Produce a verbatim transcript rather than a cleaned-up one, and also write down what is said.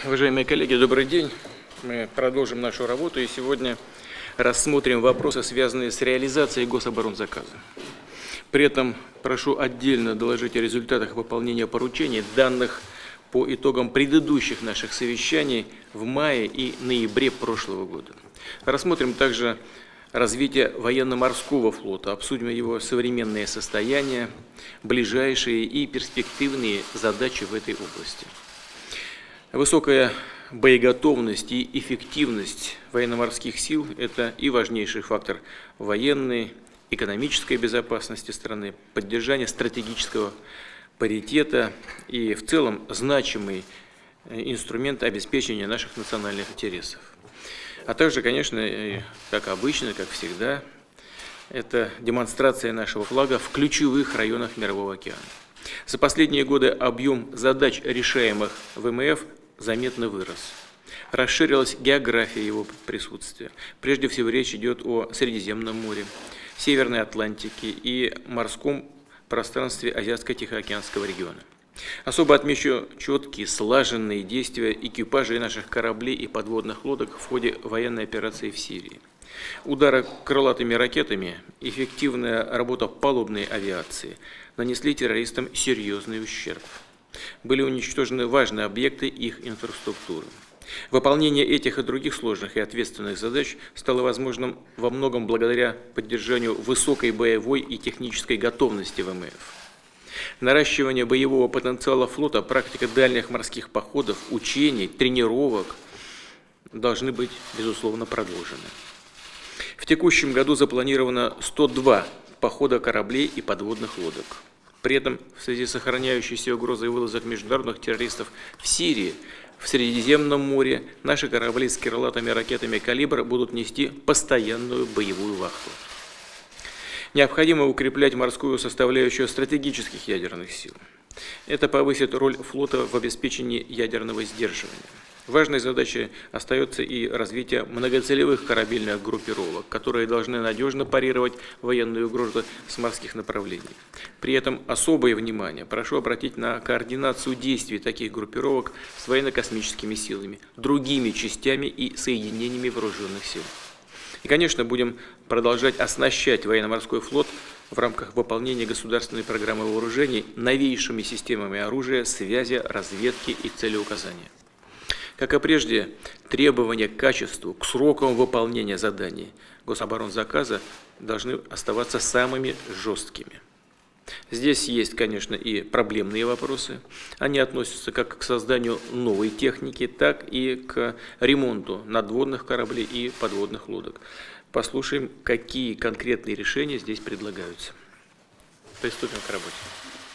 Уважаемые коллеги, добрый день. Мы продолжим нашу работу и сегодня рассмотрим вопросы, связанные с реализацией гособоронзаказа. При этом прошу отдельно доложить о результатах выполнения поручений, данных по итогам предыдущих наших совещаний в мае и ноябре прошлого года. Рассмотрим также развитие военно-морского флота, обсудим его современное состояние, ближайшие и перспективные задачи в этой области. Высокая боеготовность и эффективность военно-морских сил – это и важнейший фактор военной, экономической безопасности страны, поддержания стратегического паритета и в целом значимый инструмент обеспечения наших национальных интересов. А также, конечно, как обычно, как всегда, это демонстрация нашего флага в ключевых районах Мирового океана. За последние годы объем задач, решаемых В М Ф, заметно вырос. Расширилась география его присутствия. Прежде всего речь идет о Средиземном море, Северной Атлантике и морском пространстве Азиатско-Тихоокеанского региона. Особо отмечу четкие, слаженные действия экипажей наших кораблей и подводных лодок в ходе военной операции в Сирии. Удары крылатыми ракетами, эффективная работа палубной авиации нанесли террористам серьезный ущерб. Были уничтожены важные объекты их инфраструктуры. Выполнение этих и других сложных и ответственных задач стало возможным во многом благодаря поддержанию высокой боевой и технической готовности В М Ф. Наращивание боевого потенциала флота, практика дальних морских походов, учений, тренировок должны быть, безусловно, продолжены. В текущем году запланировано сто два похода кораблей и подводных лодок. При этом в связи с сохраняющейся угрозой вылазок международных террористов в Сирии, в Средиземном море наши корабли с крылатыми ракетами «Калибр» будут нести постоянную боевую вахту. Необходимо укреплять морскую составляющую стратегических ядерных сил. Это повысит роль флота в обеспечении ядерного сдерживания. Важной задачей остается и развитие многоцелевых корабельных группировок, которые должны надежно парировать военную угрозу с морских направлений. При этом особое внимание прошу обратить на координацию действий таких группировок с военно-космическими силами, другими частями и соединениями вооруженных сил. И, конечно, будем продолжать оснащать военно-морской флот в рамках выполнения государственной программы вооружений новейшими системами оружия, связи, разведки и целеуказания. Как и прежде, требования к качеству, к срокам выполнения заданий гособоронзаказа должны оставаться самыми жесткими. Здесь есть, конечно, и проблемные вопросы. Они относятся как к созданию новой техники, так и к ремонту надводных кораблей и подводных лодок. Послушаем, какие конкретные решения здесь предлагаются. Приступим к работе.